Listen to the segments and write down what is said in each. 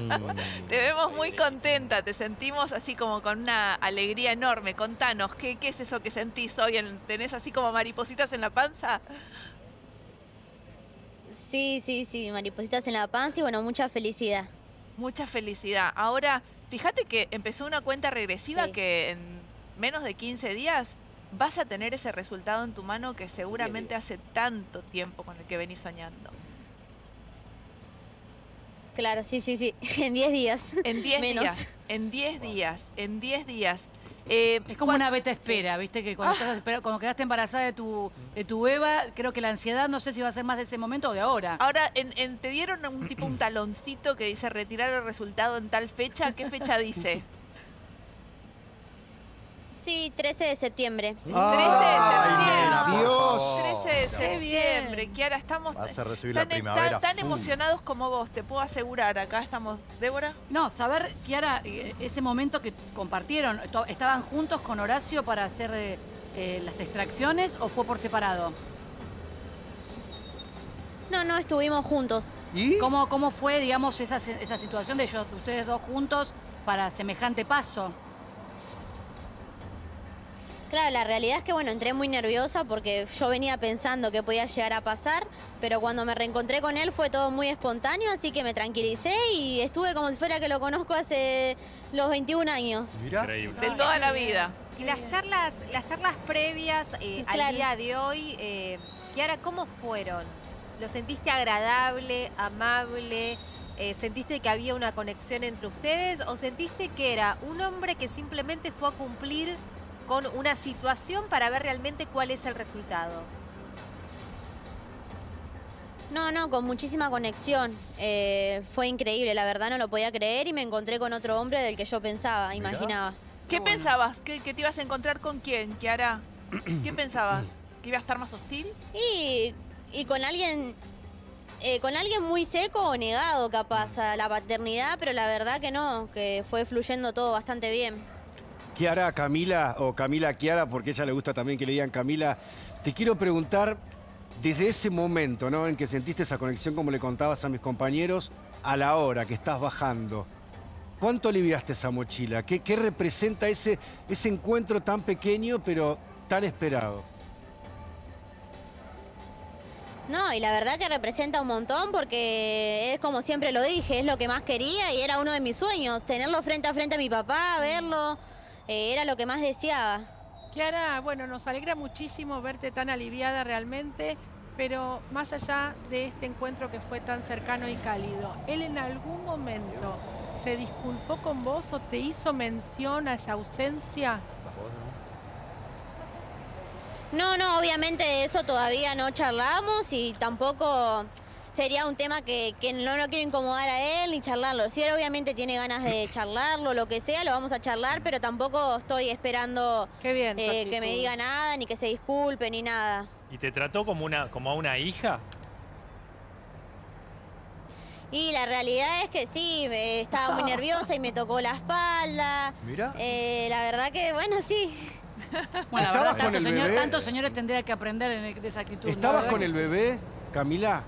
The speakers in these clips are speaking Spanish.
Te vemos muy contenta, te sentimos así como con una alegría enorme. Contanos, ¿qué es eso que sentís hoy? ¿Tenés así como maripositas en la panza? Sí, sí, sí, maripositas en la panza y bueno, mucha felicidad. Mucha felicidad. Ahora, fíjate que empezó una cuenta regresiva Sí. que en menos de 15 días vas a tener ese resultado en tu mano que seguramente hace tanto tiempo con el que venís soñando. Claro, sí, sí, sí. En 10 días. En 10 Menos. días, en 10 días, en 10 días. Es como una beta espera, ¿viste? Que cuando, cuando quedaste embarazada de tu beba, creo que la ansiedad, no sé si va a ser más de ese momento o de ahora. Ahora, te dieron un taloncito que dice retirar el resultado en tal fecha. ¿Qué fecha dice? Sí, 13 de septiembre. 13 de septiembre. Dios. 13 de septiembre. Kiara, estamos Vas a recibir la primavera tan full. emocionados como vos, te puedo asegurar. Acá estamos. ¿Débora? No, saber, Kiara, ese momento que compartieron, ¿estaban juntos con Horacio para hacer las extracciones o fue por separado? No, no, estuvimos juntos. ¿Y? ¿Cómo fue, digamos, esa situación de ustedes dos juntos para semejante paso? Claro, la realidad es que, bueno, entré muy nerviosa porque yo venía pensando que podía llegar a pasar, pero cuando me reencontré con él fue todo muy espontáneo, así que me tranquilicé y estuve como si fuera que lo conozco hace los 21 años. Mira. Increíble. De toda la vida. Y las charlas previas Claro. al día de hoy, Kiara, ¿cómo fueron? ¿Lo sentiste agradable, amable? ¿Sentiste que había una conexión entre ustedes? ¿O sentiste que era un hombre que simplemente fue a cumplir con una situación para ver realmente cuál es el resultado? No, no, con muchísima conexión. Fue increíble, la verdad no lo podía creer y me encontré con otro hombre del que yo pensaba, Mirá. imaginaba. ¿Qué pensabas? ¿Que te ibas a encontrar con quién, Kiara? ¿Qué pensabas? ¿Que iba a estar más hostil? Y con alguien muy seco o negado capaz a la paternidad, pero la verdad que no, que fue fluyendo todo bastante bien. Kiara, Camila, o Camila Kiara, porque a ella le gusta también que le digan Camila, te quiero preguntar, desde ese momento, ¿no?, en que sentiste esa conexión, como le contabas a mis compañeros, a la hora que estás bajando, ¿cuánto aliviaste esa mochila? ¿Qué representa ese encuentro tan pequeño, pero tan esperado? No, y la verdad que representa un montón porque es como siempre lo dije, es lo que más quería y era uno de mis sueños, tenerlo frente a frente a mi papá, verlo, era lo que más deseaba. Kiara, bueno, nos alegra muchísimo verte tan aliviada realmente, pero más allá de este encuentro que fue tan cercano y cálido, ¿él en algún momento se disculpó con vos o te hizo mención a esa ausencia? No, no, obviamente de eso todavía no charlamos y tampoco sería un tema que no lo quiero incomodar a él ni charlarlo. Si él obviamente tiene ganas de charlarlo, lo que sea, lo vamos a charlar, pero tampoco estoy esperando Qué bien, que me diga nada, ni que se disculpe, ni nada. ¿Y te trató como a una hija? Y la realidad es que sí, estaba muy nerviosa y me tocó la espalda. Mira. La verdad que, bueno, sí. Bueno, la ¿Estabas verdad, con el bebé? tantos señores tendrían que aprender de esa actitud. ¿Estabas ¿no? con el bebé, Camila?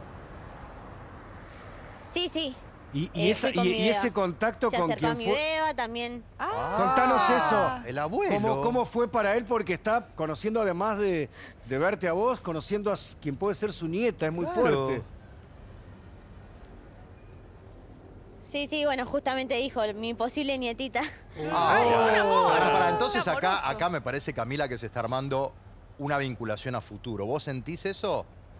Sí, sí. Y Fui con mi ese beba. contacto Se con acercó a quien mi fue... beba también. Contanos eso. El abuelo. ¿Cómo fue para él? Porque está conociendo, además de verte a vos, conociendo a quien puede ser su nieta. Es muy fuerte. Sí, sí, bueno, justamente dijo mi posible nietita. Entonces Un amoroso. acá me parece, Camila, que se está armando una vinculación a futuro. ¿Vos sentís eso?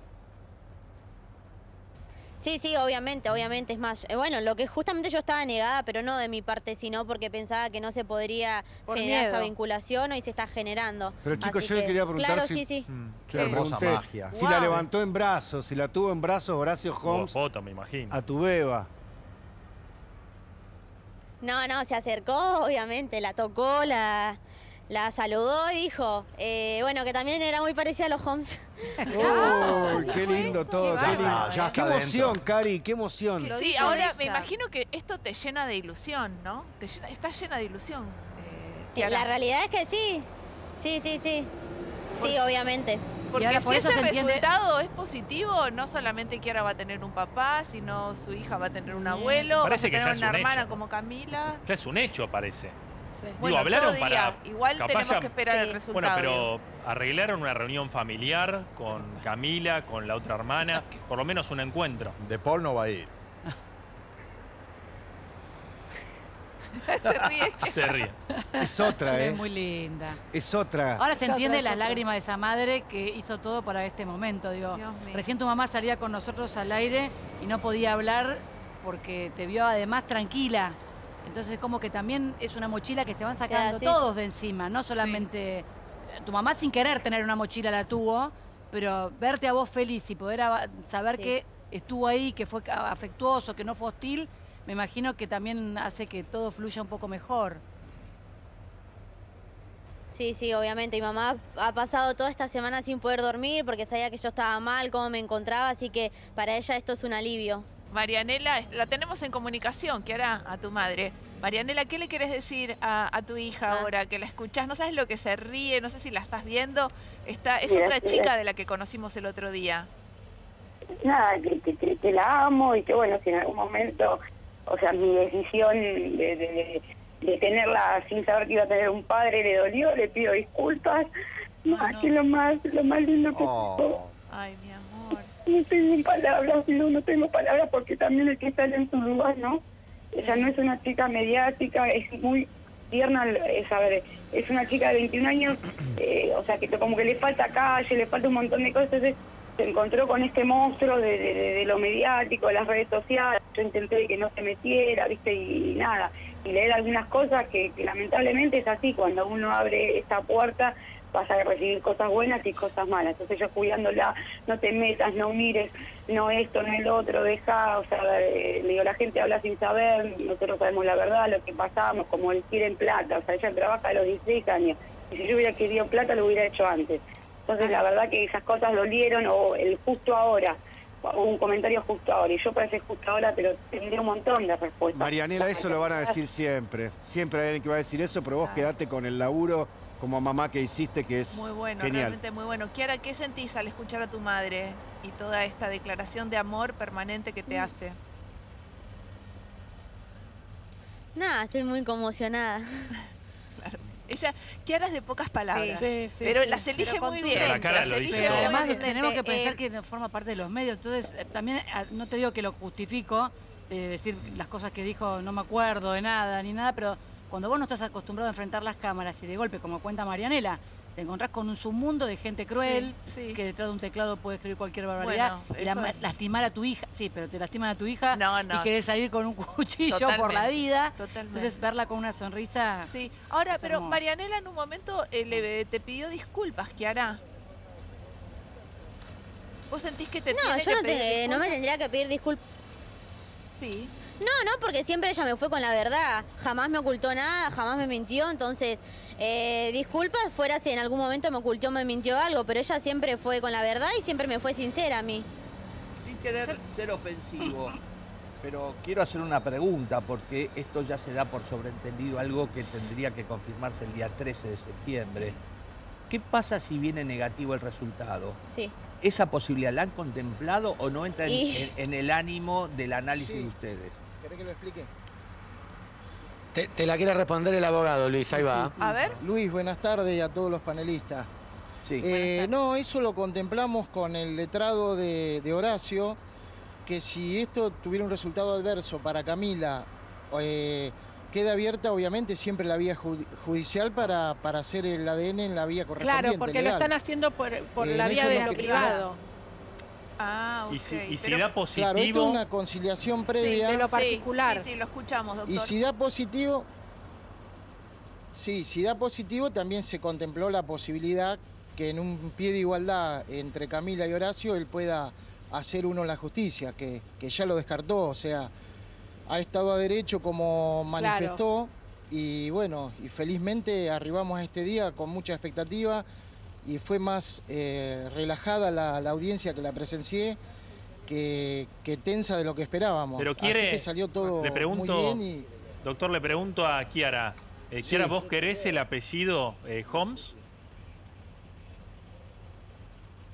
Sí, sí, obviamente, obviamente. Es más, bueno, lo que justamente yo estaba negada, pero no de mi parte, sino porque pensaba que no se podría Por generar miedo. esa vinculación y se está generando. Pero chicos, Así yo le que, quería preguntar claro, si... sí, sí. Qué Le hermosa pregunté magia. si la levantó en brazos, si la tuvo en brazos Horacio Hubo Holmes foto, me imagino. a tu beba. No, no, se acercó, obviamente, la tocó, la saludó y dijo, bueno, que también era muy parecida a los Holmes. ¡Oh, qué lindo todo! Qué Qué, lindo. bárbaro, ya Qué está emoción, dentro. Cari, qué emoción. Lo Sí, dijo ahora ella. me imagino que esto te llena de ilusión, ¿no? Estás llena de ilusión. La realidad es que sí. Sí, sí, sí. Sí, obviamente. Porque ahora por si eso ese se entiende- resultado es positivo, no solamente Kiara va a tener un papá, sino su hija va a tener un abuelo, Parece va que a ya tener es una un hermana hecho. como Camila. Ya es un hecho, parece. Bueno, hablaron todo para- diría. Igual capaz tenemos ya- que esperar Sí. el resultado. Bueno, pero arreglaron una reunión familiar con Camila, con la otra hermana, por lo menos un encuentro. De Paul no va a ir. Se ríe. Se ríe. Es otra, Es ¿eh? muy linda. Es otra. Ahora se Es entiende otra, las es otra. lágrimas de esa madre que hizo todo para este momento. Digo, Dios mío. recién tu mamá salía con nosotros al aire y no podía hablar porque te vio además tranquila. Entonces como que también es una mochila que se van sacando sí, todos de encima, no solamente... Tu mamá sin querer tener una mochila la tuvo, pero verte a vos feliz y poder saber Sí. que estuvo ahí, que fue afectuoso, que no fue hostil, me imagino que también hace que todo fluya un poco mejor. Sí, sí, obviamente. Mi mamá ha pasado toda esta semana sin poder dormir porque sabía que yo estaba mal, cómo me encontraba, así que para ella esto es un alivio. Marianela, la tenemos en comunicación, Kiara, a tu madre. Marianela, ¿qué le quieres decir a tu hija Ah. ahora que la escuchás? No sabes lo que se ríe, no sé si la estás viendo. Es Mira, otra mira. chica de la que conocimos el otro día. Nada, que la amo y que bueno, si en algún momento, o sea, mi decisión de tenerla sin saber que iba a tener un padre le dolió, le pido disculpas. Más no. que lo más lindo que Oh. Ay, mi amor. no tengo palabras, no tengo palabras porque también hay que estar en su lugar, ¿no? Ella no es una chica mediática, es muy tierna, es una chica de 21 años, o sea, que como que le falta calle, le falta un montón de cosas, entonces se encontró con este monstruo de lo mediático, de las redes sociales. Yo intenté que no se metiera, ¿viste? Y nada, y leer algunas cosas que lamentablemente es así, cuando uno abre esta puerta vas a recibir cosas buenas y cosas malas. Entonces yo cuidándola, no te metas, no mires, no esto, no el otro, deja, o sea, le digo, la gente habla sin saber, nosotros sabemos la verdad, lo que pasamos, como él quiere en plata, o sea, ella trabaja a los 16 años, y si yo hubiera querido plata lo hubiera hecho antes. Entonces la verdad que esas cosas dolieron, o el justo ahora, un comentario justo ahora, y yo parece justo ahora, pero tendría un montón de respuestas. Marianela, eso lo van a decir siempre. Siempre hay alguien que va a decir eso, pero vos quedate con el laburo como mamá que hiciste, que es Muy bueno, genial. realmente muy bueno. Kiara, ¿qué sentís al escuchar a tu madre y toda esta declaración de amor permanente que te hace? Nada, estoy muy conmocionada. Kiara es de pocas palabras, Sí, sí, pero sí. las elige Pero muy contundente. bien. La cara las lo elige dice Pero todo. muy además bien. tenemos que pensar que forma parte de los medios, entonces también no te digo que lo justifico, decir las cosas que dijo no me acuerdo de nada ni nada, pero cuando vos no estás acostumbrado a enfrentar las cámaras y de golpe, como cuenta Marianela, te encontrás con un submundo de gente cruel, Sí, sí. que detrás de un teclado puede escribir cualquier barbaridad Bueno, y eso es. lastimar a tu hija, sí, pero te lastiman a tu hija No, no. y querés salir con un cuchillo por la Totalmente, vida, totalmente. entonces verla con una sonrisa. Sí, ahora, Es pero hermoso. Marianela en un momento te pidió disculpas, Kiara. ¿Vos sentís que te No, tiene yo que no, pedir no me disculpas? tendría que pedir disculpas. Sí. No, porque siempre ella me fue con la verdad. Jamás me ocultó nada, jamás me mintió. Entonces, disculpas fuera si en algún momento me ocultó, me mintió algo, pero ella siempre fue con la verdad y siempre me fue sincera a mí. Sin querer ser ofensivo, pero quiero hacer una pregunta porque esto ya se da por sobreentendido, algo que tendría que confirmarse el día 13 de septiembre. ¿Qué pasa si viene negativo el resultado? Sí. ¿Esa posibilidad la han contemplado o no entra en el ánimo del análisis Sí. de ustedes? ¿Querés que lo explique? Te la quiere responder el abogado, Luis, ahí va. A ver. Luis, buenas tardes a todos los panelistas. Sí. No, eso lo contemplamos con el letrado de Horacio, que si esto tuviera un resultado adverso para Camila, queda abierta obviamente siempre la vía judicial para hacer el ADN en la vía correspondiente. Claro, porque lo legal. están haciendo por la En vía eso de es lo lo que- privado. Ah, ok. Y si Pero- da positivo, Claro, esto es una conciliación previa. de lo Sí, particular. Sí, lo escuchamos, doctor. Y si da positivo, sí, si da positivo también se contempló la posibilidad que en un pie de igualdad entre Camila y Horacio él pueda hacer uno en la justicia, que ya lo descartó, o sea, ha estado a derecho como manifestó y bueno, y felizmente arribamos a este día con mucha expectativa y fue más relajada la audiencia que la presencié que tensa de lo que esperábamos. Pero Así quiere- que salió todo le pregunto, muy bien y doctor, le pregunto a Kiara. Sí. Kiara, ¿vos querés el apellido Holmes?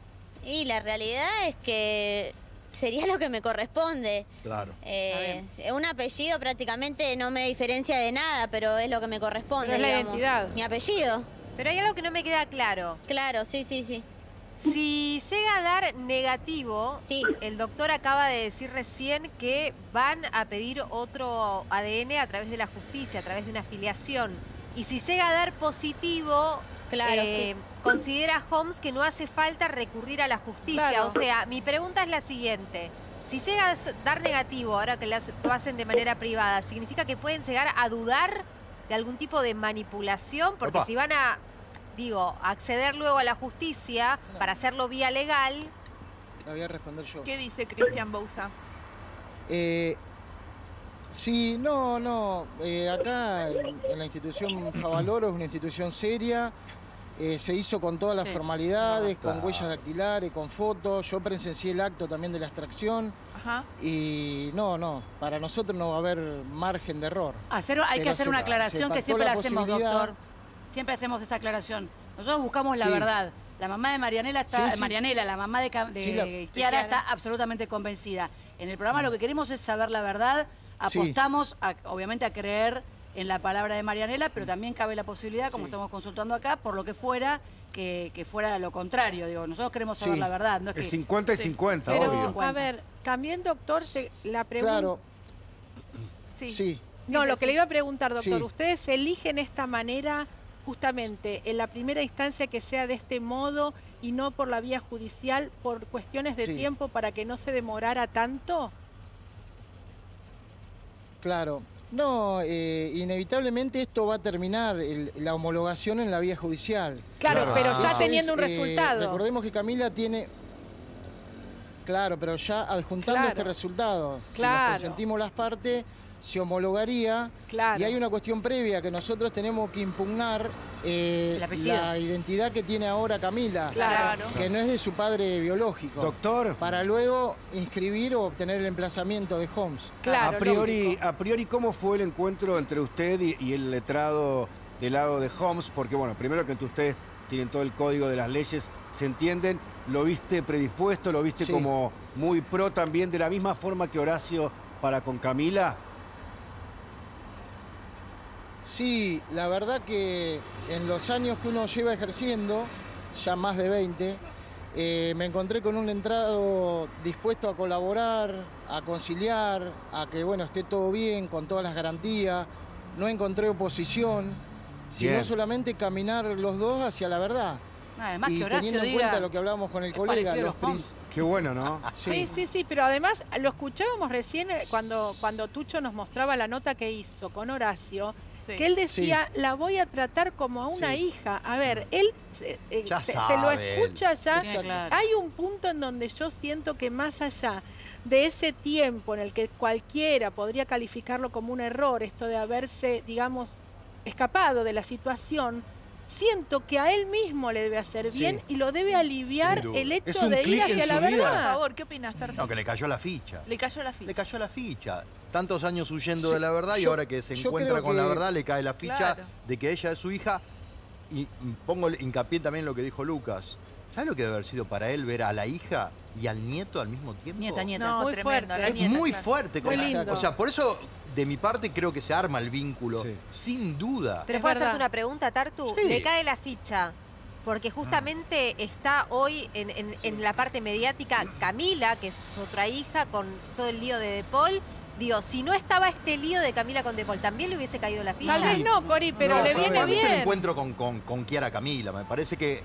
Y la realidad es que sería lo que me corresponde. Claro. Un apellido prácticamente no me diferencia de nada, pero es lo que me corresponde, Pero es la digamos. identidad. Mi apellido. Pero hay algo que no me queda claro. Claro, sí, sí, sí. Si llega a dar negativo, Sí. el doctor acaba de decir recién que van a pedir otro ADN a través de la justicia, a través de una afiliación. Y si llega a dar positivo, Claro, sí. considera Homs que no hace falta recurrir a la justicia. Claro. O sea, mi pregunta es la siguiente. Si llega a dar negativo, ahora que lo hacen de manera privada, ¿significa que pueden llegar a dudar de algún tipo de manipulación? Porque Opa. si van a, acceder luego a la justicia para hacerlo vía legal... La voy a responder yo. ¿Qué dice Cristian Bouza? Sí, no. Acá en la institución Favaloro es una institución seria. Se hizo con todas las formalidades, con Claro. huellas dactilares, con fotos. Yo presencié el acto también de la extracción. Ajá. Y no, para nosotros no va a haber margen de error. Hay Pero que hacer una se aclaración que pactó siempre la la hacemos, posibilidad. doctor. Siempre hacemos esa aclaración. Nosotros buscamos la Sí. verdad. La mamá de Marianela está, Sí, sí. Marianela, la mamá de Sí, la- Kiara, está absolutamente convencida. En el programa lo que queremos es saber la verdad. Sí. Apostamos, obviamente, a creer en la palabra de Marianela, pero también cabe la posibilidad, como Sí. estamos consultando acá, por lo que fuera, que fuera lo contrario. Digo, nosotros queremos saber Sí. la verdad. No es Es que 50 y Sí. 50, Pero, obvio. 50. a ver, también, doctor, la pregunta... Claro, Sí. sí. No, Dice lo que le iba a preguntar, doctor, Sí. ¿ustedes eligen esta manera justamente en la primera instancia que sea de este modo y no por la vía judicial por cuestiones de Sí. tiempo para que no se demorara tanto? Claro. No, inevitablemente esto va a terminar la homologación en la vía judicial. Claro, Claro. pero ya Entonces, teniendo un resultado. Recordemos que Camila tiene... Claro, pero ya adjuntando Claro. este resultado, si Claro. nos consentimos las partes, se homologaría. Claro. Y hay una cuestión previa que nosotros tenemos que impugnar El apellido. la identidad que tiene ahora Camila, Claro. que no es de su padre biológico. Doctor, Para luego inscribir o obtener el emplazamiento de Homs. Claro, a priori, lógico. ¿cómo fue el encuentro entre usted y el letrado del lado de Homs? Porque, bueno, primero que entre ustedes tienen todo el código de las leyes, se entienden. ¿Lo viste predispuesto? ¿Lo viste Sí. como muy pro también, de la misma forma que Horacio para con Camila? Sí, la verdad que en los años que uno lleva ejerciendo, ya más de 20, me encontré con un letrado dispuesto a colaborar, a conciliar, a que bueno, esté todo bien, con todas las garantías. No encontré oposición, sino Bien. solamente caminar los dos hacia la verdad. Además Y que Horacio teniendo en diga, cuenta lo que hablábamos con el es colega, parecido a los los Homs. Qué bueno, ¿no? Sí, sí, pero además lo escuchábamos recién cuando Tucho nos mostraba la nota que hizo con Horacio, Sí. que él decía, la voy a tratar como a una Sí. hija. A ver, él Ya se lo sabe escucha ya. Tiene claro. Hay un punto en donde yo siento que más allá de ese tiempo en el que cualquiera podría calificarlo como un error, esto de haberse, digamos, escapado de la situación, siento que a él mismo le debe hacer Sí. bien y lo debe aliviar Sin duda. el Es hecho un de ir clic en hacia su la vida. Por verdad. favor, ¿qué opinas, Tartu? No, que le cayó la ficha. Le cayó la ficha. Le cayó la ficha. Tantos años huyendo Sí, de la verdad y yo- ahora que se yo encuentra creo con la que- verdad le cae la ficha Claro. de que ella es su hija. Y pongo hincapié también en lo que dijo Lucas. ¿Sabes lo que debe haber sido para él ver a la hija y al nieto al mismo tiempo? Nieta. No, Muy tremendo. fuerte. La Es nieta, muy claro. fuerte. Muy con- lindo. O sea, por eso de mi parte creo que se arma el vínculo. Sí. Sin duda. Pero Es ¿puedo verdad. hacerte una pregunta, Tartu? Sí. Le cae la ficha. Porque justamente está hoy en la parte mediática Camila, que es su otra hija, con todo el lío de De Paul. Digo, si no estaba este lío de Camila con De Paul, ¿también le hubiese caído la ficha? Tal vez no, Cori, pero No, le ¿sabes? viene Para mí es el bien. encuentro con Kiara Camila. Me parece que.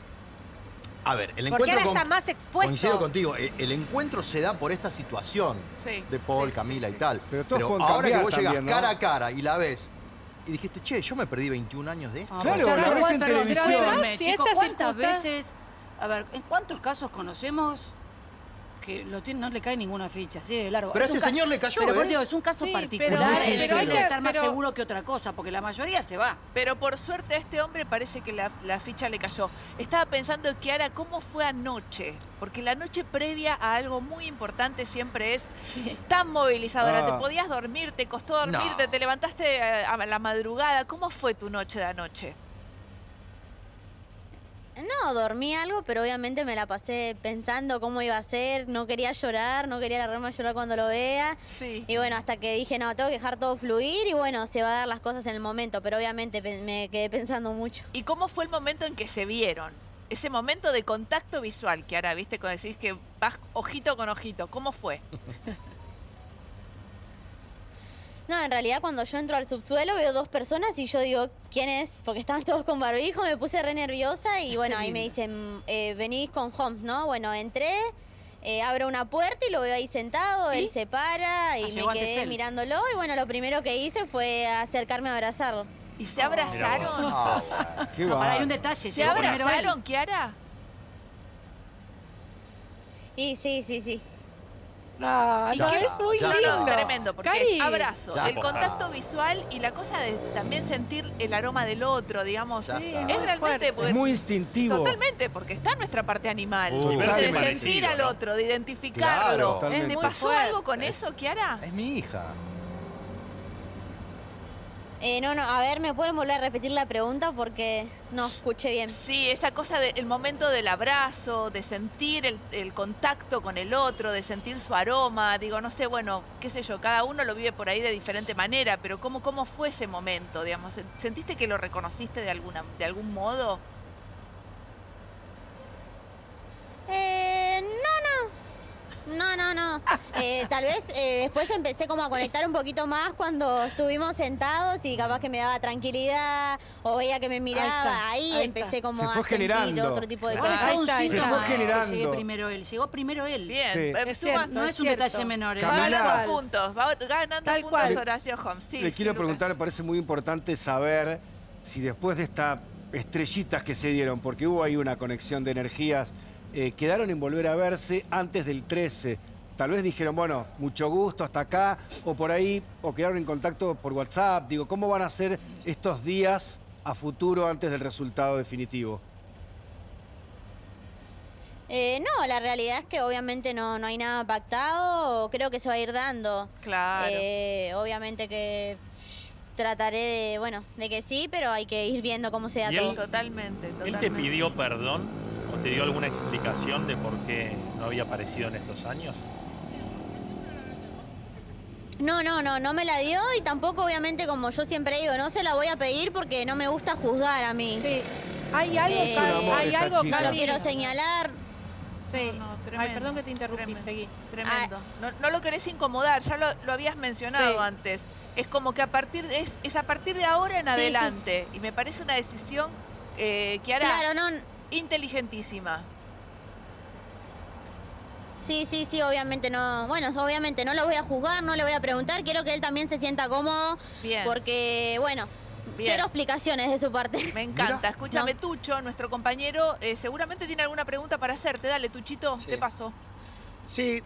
A ver, el Porque encuentro ahora con. está más expuesto. Coincido contigo, el encuentro se da por esta situación Sí. de Paul, Sí, Camila sí, y tal. Pero todos pueden ahora que cambiar vos llegas también, ¿no? cara a cara y la ves y dijiste, che, yo me perdí 21 años de esto. Ah, Claro, pero la ves en pero televisión. discúlpenme, Si chicos, esta ¿cuántas circunstancia- veces, a ver, en cuántos casos conocemos que no le cae ninguna ficha, así de largo? Pero a Es un este ca- señor le cayó, Pero ¿eh? por Dios, es un caso Sí, particular pero- en el pero que hay debe que- estar más pero- seguro que otra cosa, porque la mayoría se va. Pero por suerte a este hombre parece que la ficha le cayó. Estaba pensando, Kiara, ¿cómo fue anoche? Porque la noche previa a algo muy importante siempre es tan movilizadora. Ah. ¿Te podías dormir? ¿Te costó dormirte? No. ¿Te levantaste a la madrugada? ¿Cómo fue tu noche de anoche? No, dormí algo, pero obviamente me la pasé pensando cómo iba a ser. No quería llorar, no quería largarme a llorar cuando lo vea. Sí. Y bueno, hasta que dije, no, tengo que dejar todo fluir y bueno, se va a dar las cosas en el momento. Pero obviamente me quedé pensando mucho. ¿Y cómo fue el momento en que se vieron? Ese momento de contacto visual, que ahora, viste, cuando decís que vas ojito con ojito. ¿Cómo fue? No, en realidad cuando yo entro al subsuelo veo 2 personas y yo digo, ¿quién es? Porque estaban todos con barbijo, me puse re nerviosa y bueno, ahí me dicen, venís con Homs, ¿no? Bueno, entré, abro una puerta y lo veo ahí sentado, él se para y me quedé mirándolo y bueno, lo primero que hice fue acercarme a abrazarlo. ¿Y se abrazaron? Qué Ahora hay un detalle. ¿Se abrazaron, Kiara? Y sí. No, ¿Y no, qué? es muy No, lindo. no, tremendo, porque Cari. es abrazo, Ya el está. contacto visual y la cosa de también sentir el aroma del otro, digamos. Ya Es está. realmente... fuerte. porque- Es muy instintivo. Totalmente, porque está nuestra parte animal. Y de verse sentir parecido, al ¿no? otro, de Claro. identificarlo. Totalmente. ¿Te pasó algo con eso, Kiara? Es mi hija. No, a ver, ¿me pueden volver a repetir la pregunta? Porque no escuché bien. Sí, esa cosa del momento del abrazo, de sentir el contacto con el otro, de sentir su aroma. Digo, no sé, bueno, qué sé yo, cada uno lo vive por ahí de diferente manera, pero ¿cómo fue ese momento? Digamos, ¿sentiste que lo reconociste de algún modo? No. Tal vez después empecé como a conectar un poquito más cuando estuvimos sentados y capaz que me daba tranquilidad o veía que me miraba. Ahí empecé como Se a fue sentir generando. otro tipo de Igual cosas. está un Ahí está. síntoma Se fue que generando. llegue primero él. Llegó primero él. Bien, Sí. Es cierto, No es un cierto. detalle menor. Va Camila. ganando puntos, va ganando Tal puntos cual. Horacio Homs. Sí, Le sí, quiero Lucas. preguntar, me parece muy importante saber si después de estas estrellitas que se dieron, porque hubo ahí una conexión de energías, quedaron en volver a verse antes del 13. Tal vez dijeron, bueno, mucho gusto, hasta acá, o por ahí, o quedaron en contacto por WhatsApp. Digo, ¿cómo van a ser estos días a futuro antes del resultado definitivo? No, la realidad es que obviamente no hay nada pactado, creo que se va a ir dando. Claro. Obviamente que trataré de que sí, pero hay que ir viendo cómo se da ¿Y él? todo. Totalmente. ¿Él te pidió perdón o te dio alguna explicación de por qué no había aparecido en estos años? No me la dio y tampoco obviamente como yo siempre digo, no se la voy a pedir porque no me gusta juzgar a mí. Sí. Hay algo, Es un amor hay esta algo, chica. No lo Cari. quiero señalar. Sí. No, Ay, tremendo, perdón que te interrumpí, tremendo. seguí. Tremendo. No lo querés incomodar, ya lo habías mencionado Sí. antes. Es como que a partir de ahora en Sí, adelante. Y me parece una decisión que hará Claro, no. inteligentísima. Sí, obviamente no. Bueno, obviamente no lo voy a juzgar, no le voy a preguntar. Quiero que él también se sienta cómodo. Bien. Porque, bueno, Bien. cero explicaciones de su parte. Me encanta. Mira. Escúchame, No. Tucho, nuestro compañero, seguramente tiene alguna pregunta para hacerte. Dale, Tuchito, Sí. te paso. Sí.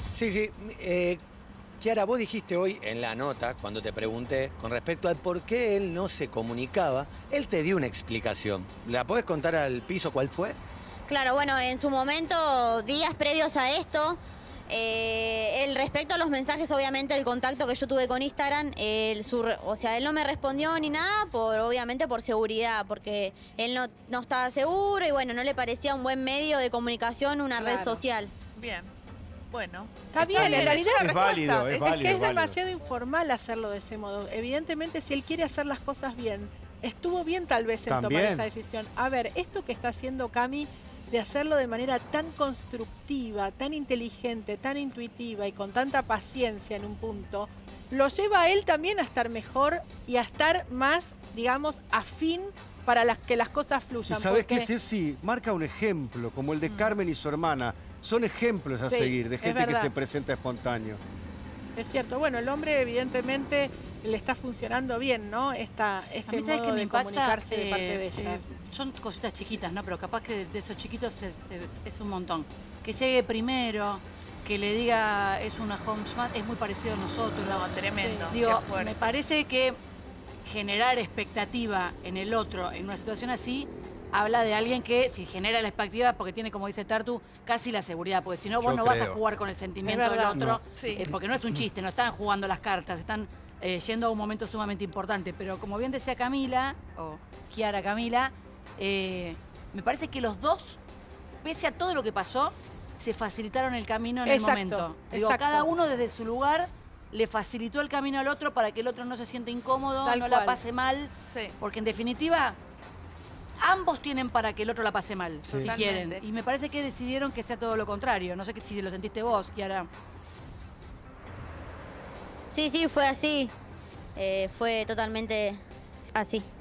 Kiara, vos dijiste hoy en la nota, cuando te pregunté con respecto al por qué él no se comunicaba, él te dio una explicación. ¿La podés contar al piso cuál fue? Claro, bueno, en su momento, días previos a esto, el respecto a los mensajes, obviamente, el contacto que yo tuve con Instagram, él no me respondió ni nada, obviamente por seguridad, porque él no estaba seguro y bueno, no le parecía un buen medio de comunicación una red Claro. social. Bien. Bueno. Está bien, en realidad Es válido, es es válido. que es válido. demasiado informal hacerlo de ese modo. Evidentemente, si él quiere hacer las cosas bien, estuvo bien tal vez en También. tomar esa decisión. A ver, esto que está haciendo Cami, de hacerlo de manera tan constructiva, tan inteligente, tan intuitiva y con tanta paciencia en un punto, lo lleva a él también a estar mejor y a estar más, digamos, afín para que las cosas ¿Y fluyan. sabés porque- qué, Ceci? Marca un ejemplo, como el de Carmen y su hermana. Son ejemplos a Sí, seguir de es gente que verdad. se presenta espontáneo. Es cierto, bueno, el hombre evidentemente le está funcionando bien, ¿no? A Este mí, ¿sabes modo qué me de impacta? comunicarse de parte de ella. Son cositas chiquitas, ¿no? Pero capaz que de esos chiquitos es un montón. Que llegue primero, que le diga es una homesman, es muy parecido a nosotros. No, tremendo. Digo, qué fuerte. me parece que generar expectativa en el otro, en una situación así, habla de alguien que si genera la expectativa, porque tiene, como dice Tartu, casi la seguridad, porque si no, vos Yo no vas a creo. jugar con el sentimiento Es del verdad. otro, No. Sí. porque no es un chiste, no están jugando las cartas, están yendo a un momento sumamente importante. Pero como bien decía Camila, o Kiara Camila, me parece que los dos, pese a todo lo que pasó, se facilitaron el camino en el Exacto, momento. Digo, exacto. cada uno desde su lugar le facilitó el camino al otro para que el otro no se sienta incómodo, Tal no la cual. pase mal. Sí. Porque en definitiva, ambos tienen para que el otro la pase mal, Sí. si Totalmente. quieren. Y me parece que decidieron que sea todo lo contrario. No sé si lo sentiste vos, Kiara. Sí, fue así. Fue totalmente así.